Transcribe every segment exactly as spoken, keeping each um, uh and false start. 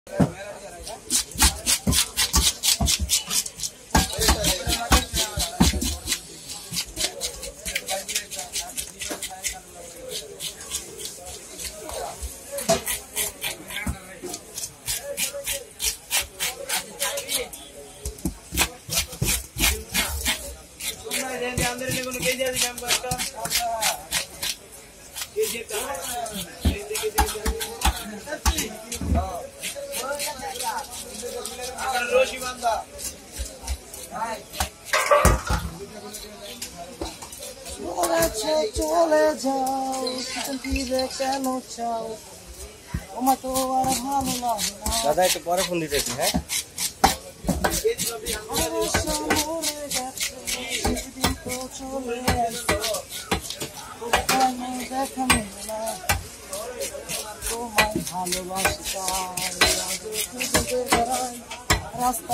চলে যাও ফিরে কেন চাও আমার তো আর ভালো লাগে না। দাদা একটু পরে ফোন দিতেছি। হ্যাঁ দেখা মেলে না তোমায় ভালোবাসতাম রাস্তা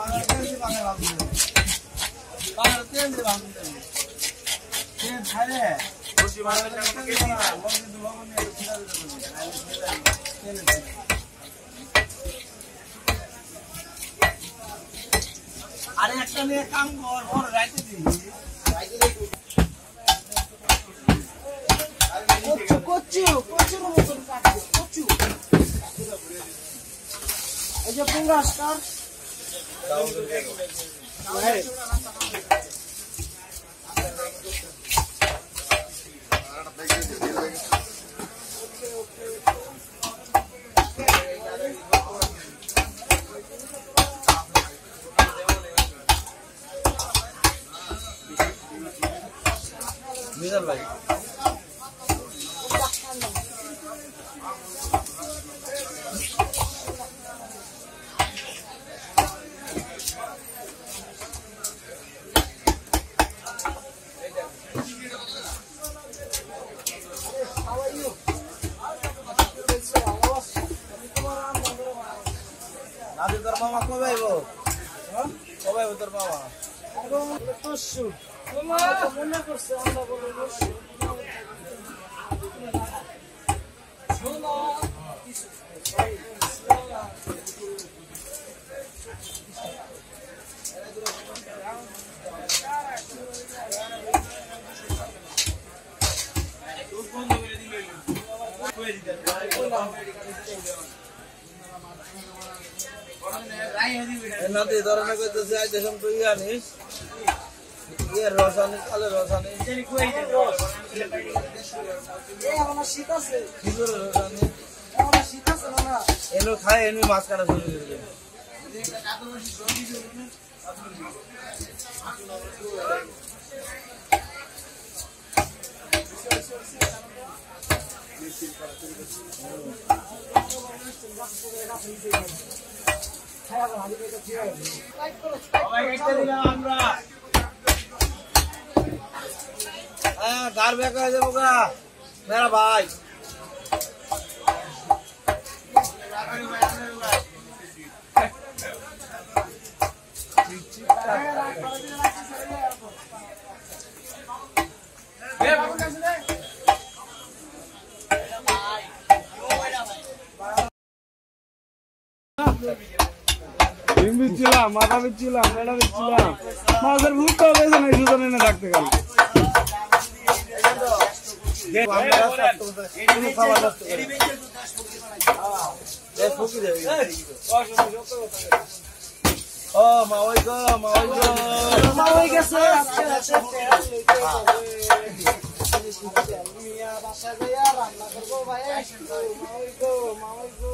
আরে একটা নিয়ে কাম কর ওর রাইতে দিই কচ্চু কচ্চু কচ্চুর মতন কাটবে কচ্চু এই যে পুঙ্গা স্টার মিজান ভাই নাদির তোর মামা কবে আইব? কবে আইব তোর মামা? পরশু মনে করছে আমরা বলে পরশু নাতি ধরনের করতেছে আজ দেশম তুই জানিস ইয়ের রস আনিস কালের রস আনিস শীত আছে রস আনিস শীত আছে না এনে খায় এনে মাছ কাটা শুরু করবে घर में कह देगा मेरा भाई বিচ্ছিলাম মাথা বিচ্ছিলাম মেলা বিচ্ছিলাম মাছের ভুট্টা বেছে নাই সুতরাং এনে রাখতে গেল ও মা ওই গো মা ওই গো মা ওই গেছে বাসা গিয়া রান্না করবো ভাই মা ওই গো মা ওই গো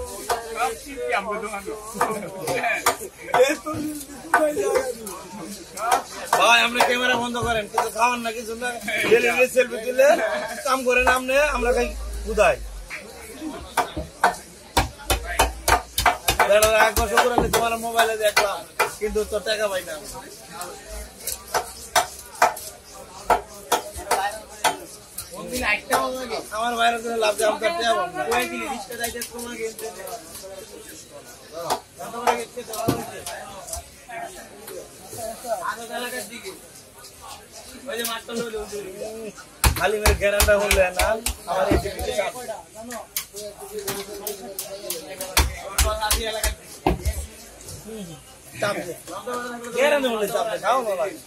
ভাই আপনি ক্যামেরা বন্ধ করেন কিন্তু খাওয়ান না কিছু না সেলফি তুলে কাম করেন আপনি আমরা খাই খুদাই এক বছর করে তোমার মোবাইলে দেখলাম কিন্তু তোর টাকা পাই না আমার বাইরে করে লাভ জাম করতে যাবো খালি মেরে গ্যারান্টা হলে না আমার গ্যারান্টি বলে চাপে খাও না ভাই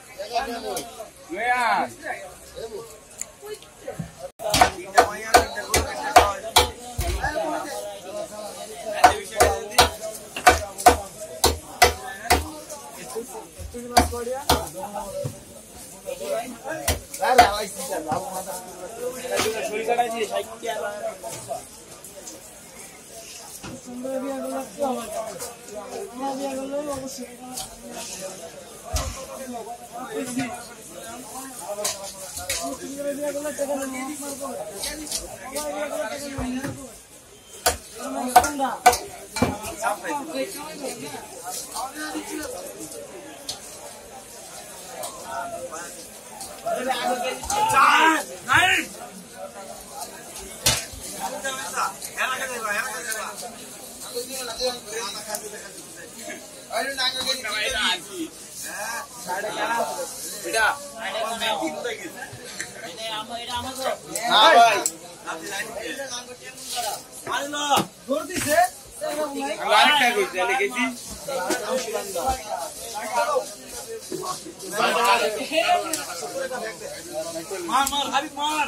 মার মার হাবিব মার